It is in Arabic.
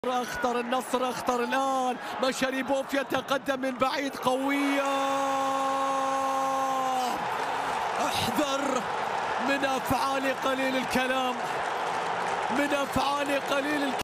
اخطر النصر، اخطر الان. مشاريبوف يتقدم من بعيد قوية. احذر من افعال قليل الكلام، من افعال قليل الكلام.